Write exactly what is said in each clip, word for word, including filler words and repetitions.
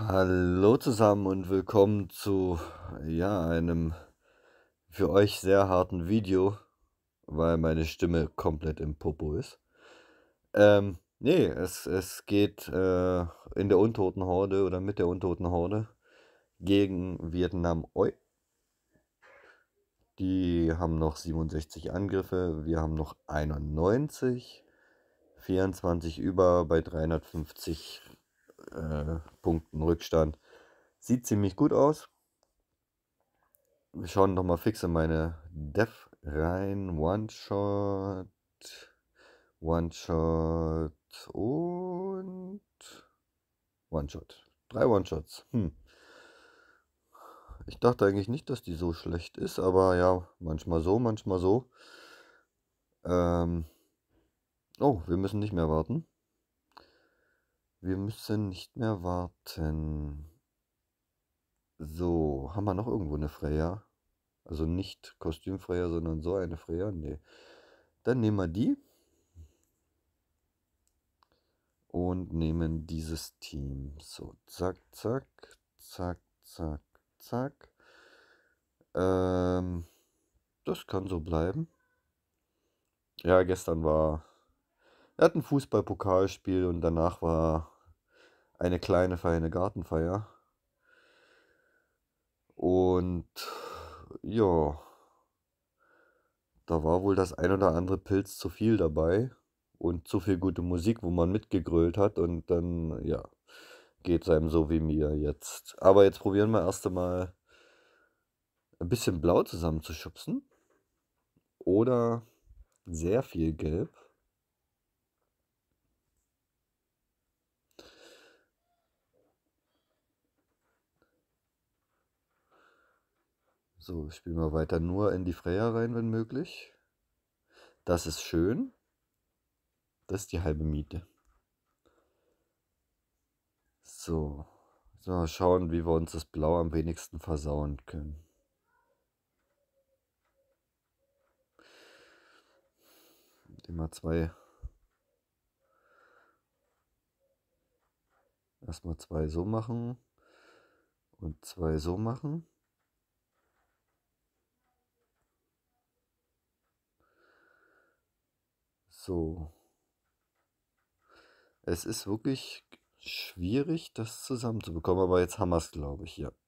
Hallo zusammen und willkommen zu, ja, einem für euch sehr harten Video, weil meine Stimme komplett im Popo ist. Ähm, ne, es es geht, äh, in der Untoten Horde oder mit der Untoten Horde gegen Vietnam Oi. Die haben noch siebenundsechzig Angriffe, wir haben noch einundneunzig, vierundzwanzig über bei dreihundertfünfzig, äh, Punkten Rückstand. Sieht ziemlich gut aus. Wir schauen noch mal fix in meine Dev rein. One-Shot, One-Shot und One-Shot. Drei One-Shots. Hm. Ich dachte eigentlich nicht, dass die so schlecht ist, aber ja, manchmal so, manchmal so. Ähm. Oh, wir müssen nicht mehr warten. Wir müssen nicht mehr warten. So, haben wir noch irgendwo eine Freya? Also nicht Kostüm-Freya, sondern so eine Freya? Nee. Dann nehmen wir die. Und nehmen dieses Team. So, zack, zack, zack, zack, zack. Ähm, das kann so bleiben. Ja, gestern war. Wir hatten Fußball-Pokalspiel und danach war eine kleine feine Gartenfeier. Und ja, da war wohl das ein oder andere Pilz zu viel dabei und zu viel gute Musik, wo man mitgegrölt hat und dann, ja, geht es einem so wie mir jetzt. Aber jetzt probieren wir erst einmal ein bisschen Blau zusammenzuschubsen oder sehr viel Gelb. So, spielen wir weiter nur in die Freya rein, wenn möglich. Das ist schön. Das ist die halbe Miete. So, so mal schauen, wie wir uns das Blau am wenigsten versauen können. Immer zwei. Erstmal zwei so machen und zwei so machen. So. Es ist wirklich schwierig, das zusammenzubekommen, aber jetzt haben wir es, glaube ich, ja.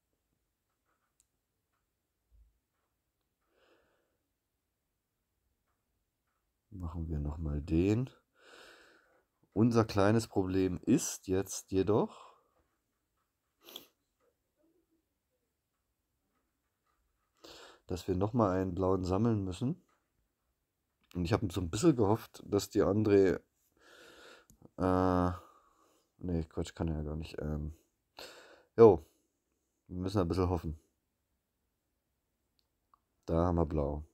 Machen wir nochmal den. Unser kleines Problem ist jetzt jedoch, dass wir nochmal einen blauen sammeln müssen. Und ich habe so ein bisschen gehofft, dass die André. Äh, nee, Quatsch, kann er ja gar nicht. Ähm, jo, wir müssen ein bisschen hoffen. Da haben wir blau.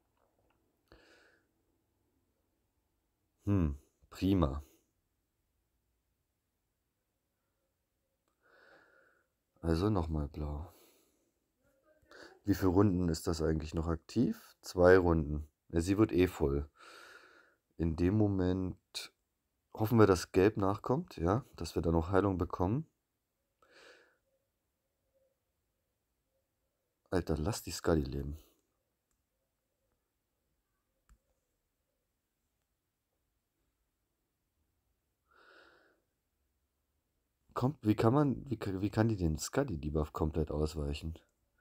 Hm, prima. Also nochmal blau. Wie viele Runden ist das eigentlich noch aktiv? Zwei Runden. Ja, sie wird eh voll. In dem Moment hoffen wir, dass Gelb nachkommt, ja, dass wir da noch Heilung bekommen. Alter, lass die Skadi leben. Kommt, wie kann man, wie, kann- wie kann die den Skadi-Debuff komplett ausweichen?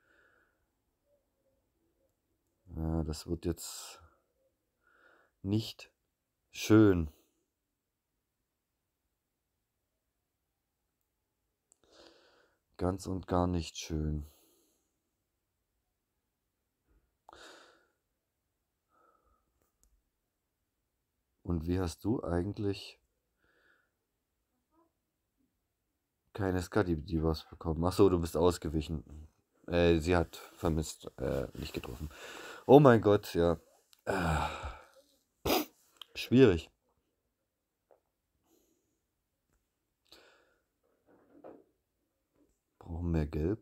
Ja, das wird jetzt nicht schön. Ganz und gar nicht schön. Und wie hast du eigentlich keine Skadi-Debuffs bekommen? Achso, du bist ausgewichen. Äh, sie hat vermisst, äh, nicht getroffen. Oh mein Gott, ja. Äh, schwierig. Brauchen mehr Gelb.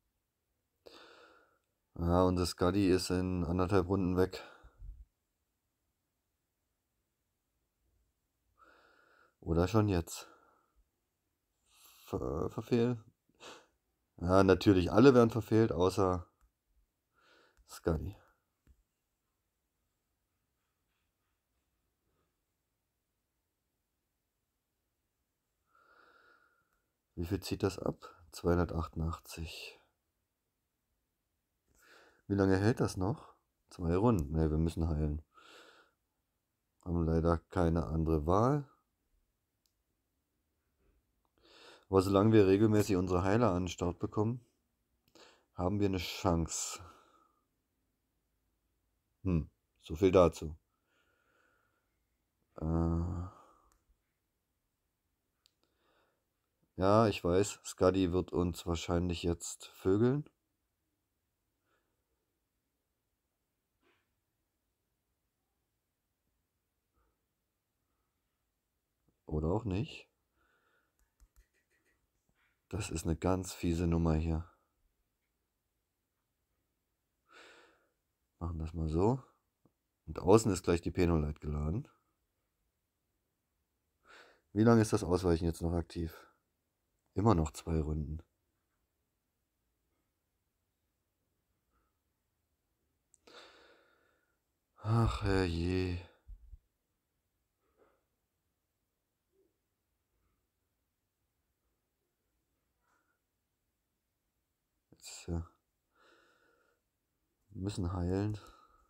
Ja, und das Skadi ist in anderthalb Runden weg. Oder schon jetzt. Ver verfehlen. Ja, natürlich, alle werden verfehlt, außer Skadi. Wie viel zieht das ab? zweihundertachtundachtzig. Wie lange hält das noch? Zwei Runden. Ne, wir müssen heilen. Haben leider keine andere Wahl. Aber solange wir regelmäßig unsere Heiler an den Start bekommen, haben wir eine Chance. Hm, so viel dazu. Äh ja, ich weiß, Skadi wird uns wahrscheinlich jetzt vögeln. Oder auch nicht. Das ist eine ganz fiese Nummer hier. Machen das mal so. Und außen ist gleich die Penolite geladen. Wie lange ist das Ausweichen jetzt noch aktiv? Immer noch zwei Runden. Ach herrje. Jetzt ja. Wir müssen heilen.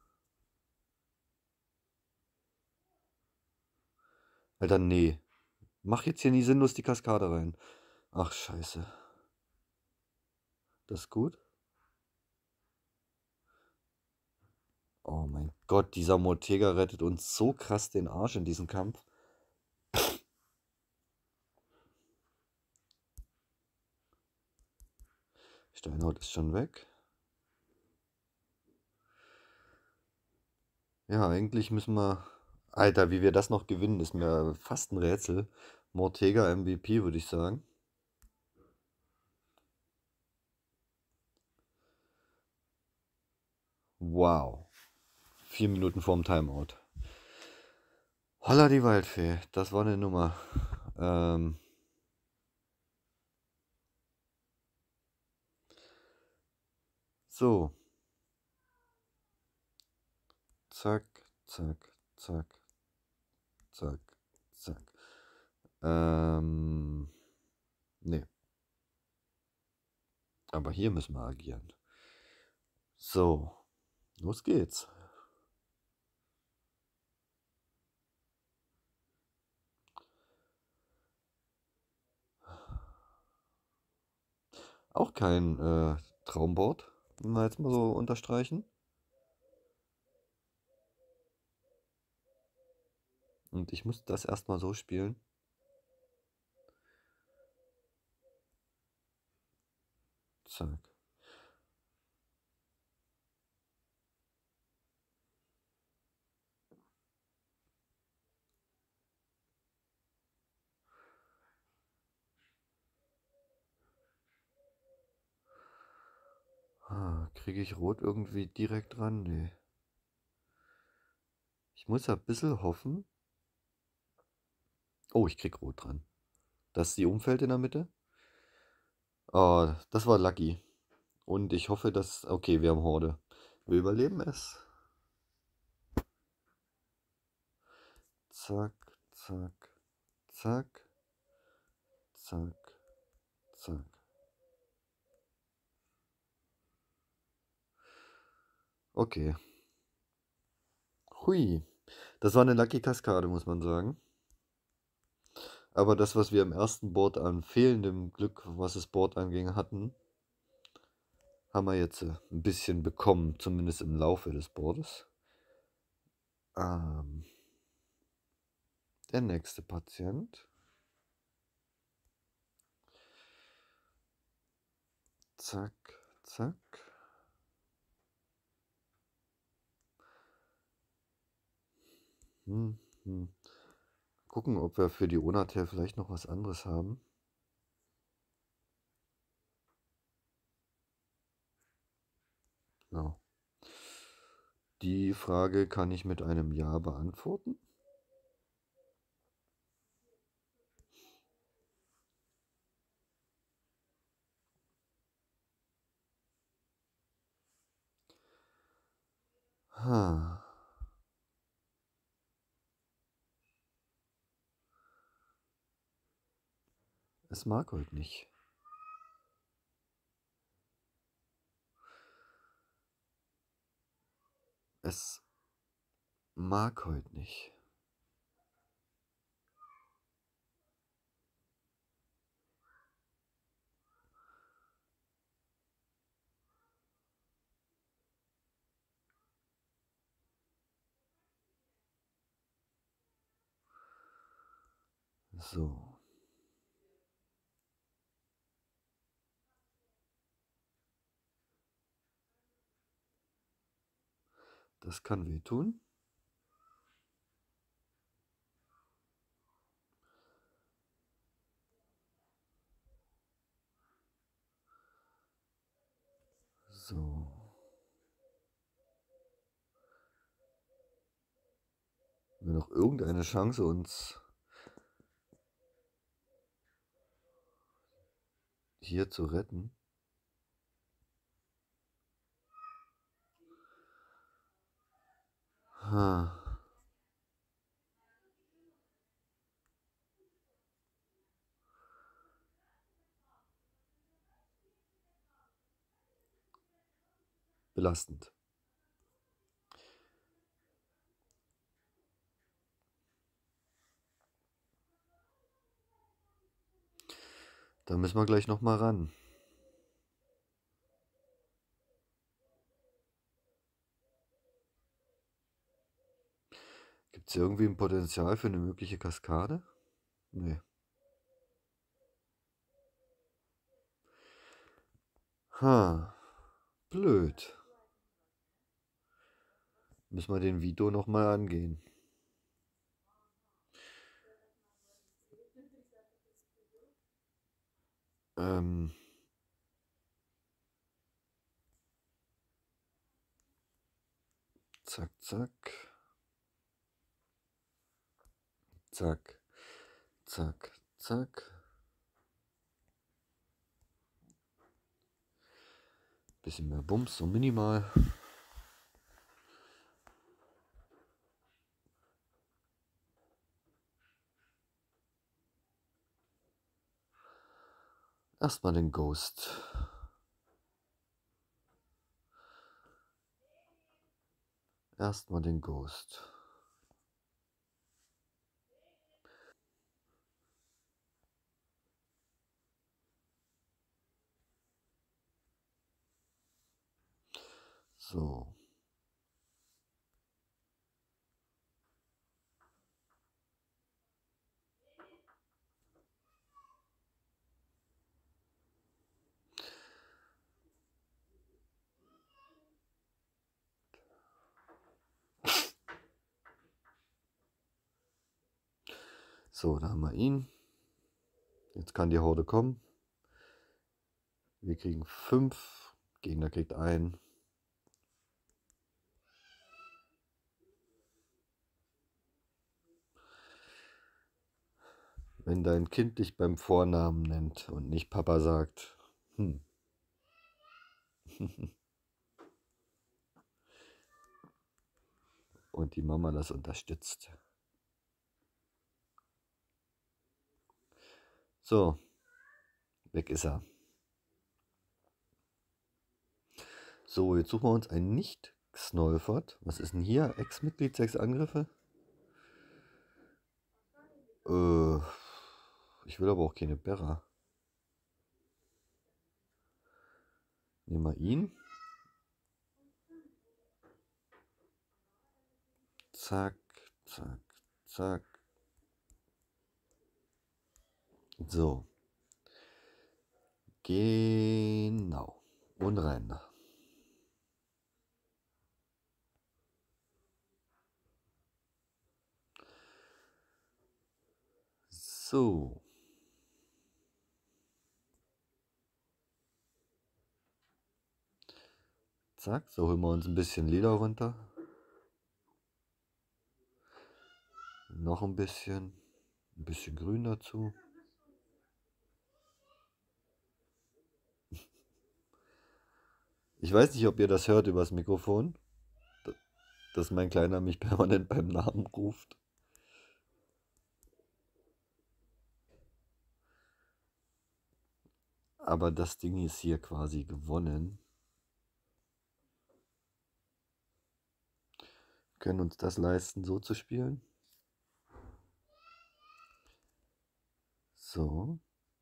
Alter, nee. Mach jetzt hier nie sinnlos die Kaskade rein. Ach, scheiße. Das ist gut. Oh mein Gott, dieser Mortega rettet uns so krass den Arsch in diesem Kampf. Steinhaut ist schon weg. Ja, eigentlich müssen wir... Alter, wie wir das noch gewinnen, ist mir fast ein Rätsel. Mortega M V P, würde ich sagen. Wow. Vier Minuten vorm Timeout. Holla die Waldfee, das war eine Nummer. Ähm... So. Zack, zack, zack, zack, zack. Ähm, nee. Aber hier müssen wir agieren. So, los geht's. Auch kein äh, Traumboard, wenn wir jetzt mal so unterstreichen. Und ich muss das erstmal so spielen. Zack. Ah, kriege ich Rot irgendwie direkt ran? Nee. Ich muss ja ein bisschen hoffen. Oh, ich krieg Rot dran. Das ist die Umfeld in der Mitte. Oh, das war lucky. Und ich hoffe, dass... Okay, wir haben Horde. Wir überleben es. Zack, zack, zack, zack, zack. Okay. Hui. Das war eine Lucky Kaskade, muss man sagen. Aber das, was wir im ersten Board an fehlendem Glück, was das Board anging, hatten, haben wir jetzt ein bisschen bekommen, zumindest im Laufe des Boardes. Ähm, der nächste Patient. Zack, zack. Hm, hm. Gucken, ob wir für die Onatel vielleicht noch was anderes haben. No. Die Frage kann ich mit einem Ja beantworten. Ha. Es mag heute nicht. Es mag heute nicht. So. Das kann wehtun. So. Haben wir noch irgendeine Chance, uns hier zu retten? Ha. Belastend. Da müssen wir gleich noch mal ran. Gibt es irgendwie ein Potenzial für eine mögliche Kaskade? Nee. Ha. Blöd. Müssen wir den Vito noch mal angehen. Ähm. Zack, zack. Zack, zack, zack. Bisschen mehr Bums, so minimal. Erstmal den Ghost. Erstmal den Ghost. So. So, da haben wir ihn. Jetzt kann die Horde kommen. Wir kriegen fünf. Gegner kriegt einen. Wenn dein Kind dich beim Vornamen nennt und nicht Papa sagt, hm. Und die Mama das unterstützt. So, weg ist er. So, jetzt suchen wir uns einen Nicht-Xnolfert. Was ist denn hier? Ex-Mitglied, sechs Angriffe? Äh, ich will aber auch keine Berra. Nehmen wir ihn. Zack, zack, zack. So. Genau. Und rein da. So. Zack, so holen wir uns ein bisschen Leder runter. Noch ein bisschen. Ein bisschen Grün dazu. Ich weiß nicht, ob ihr das hört übers Mikrofon. dass mein Kleiner mich permanent beim Namen ruft. Aber das Ding ist hier quasi gewonnen. Wir können uns das leisten, so zu spielen. So.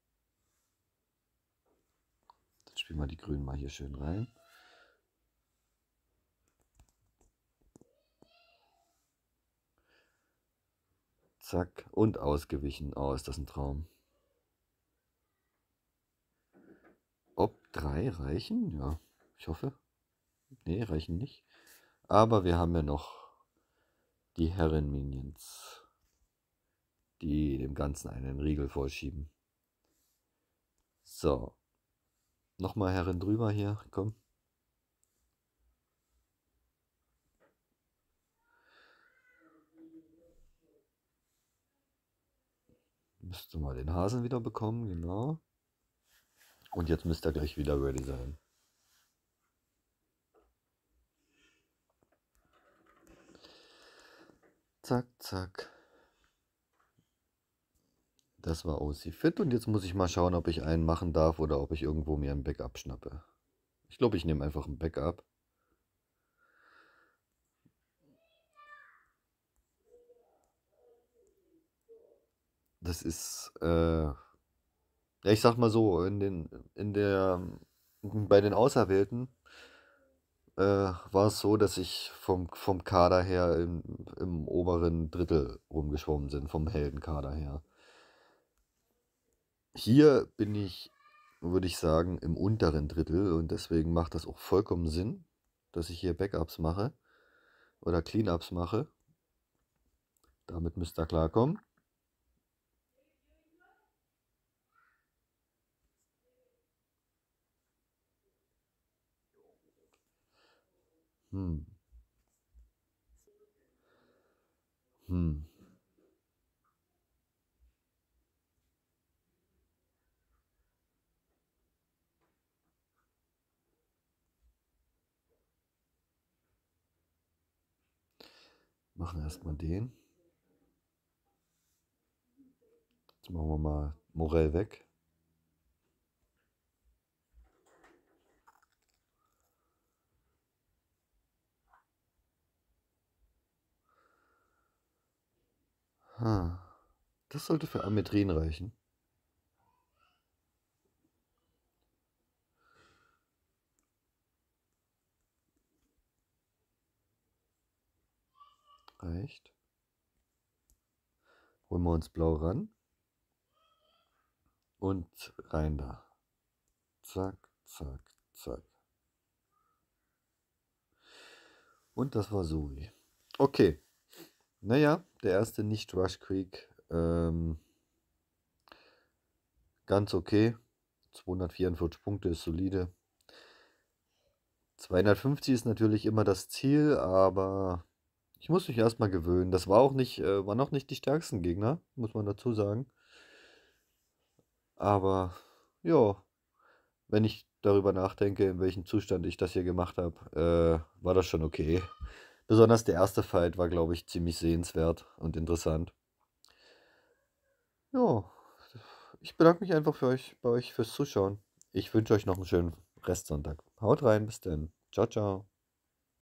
Dann spielen wir die Grünen mal hier schön rein. Zack. Und ausgewichen. Oh, ist das ein Traum. Ob drei reichen? Ja, ich hoffe. Nee, reichen nicht. Aber wir haben ja noch die Herren-Minions, die dem Ganzen einen Riegel vorschieben. So. Nochmal Herren drüber hier, komm. Müsste mal den Hasen wieder bekommen, genau. Und jetzt müsste er gleich wieder ready sein. Zack, zack. Das war O C Fit und jetzt muss ich mal schauen, ob ich einen machen darf oder ob ich irgendwo mir ein Backup schnappe. Ich glaube, ich nehme einfach ein Backup. Das ist, äh, ja, ich sag mal so, in den, in der, bei den Auserwählten äh, war es so, dass ich vom, vom Kader her im, im oberen Drittel rumgeschwommen sind, vom Heldenkader her. Hier bin ich, würde ich sagen, im unteren Drittel und deswegen macht das auch vollkommen Sinn, dass ich hier Backups mache oder Cleanups mache. Damit müsst ihr klarkommen. Hm. Hm. Machen erstmal den. Jetzt machen wir mal Morell weg. Hm. Das sollte für Ametrien reichen. Reicht. Holen wir uns blau ran. Und rein da. Zack, zack, zack. Und das war Zoe. Okay. Naja, der erste Nicht-Rush Creek. Ähm, ganz okay. zweihundertvierundvierzig Punkte ist solide. zweihundertfünfzig ist natürlich immer das Ziel, aber ich muss mich erstmal gewöhnen. Das war auch nicht, äh, waren auch nicht die stärksten Gegner, muss man dazu sagen. Aber ja, wenn ich darüber nachdenke, in welchem Zustand ich das hier gemacht habe, äh, war das schon okay. Besonders der erste Fight war, glaube ich, ziemlich sehenswert und interessant. Ja, ich bedanke mich einfach für euch, bei euch fürs Zuschauen. Ich wünsche euch noch einen schönen Restsonntag. Haut rein, bis dann. Ciao, ciao.